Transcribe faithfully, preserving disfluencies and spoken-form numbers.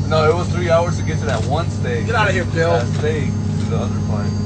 No, it was three hours to get to that one steak. Get out of here, Bill. That steak to the other fight.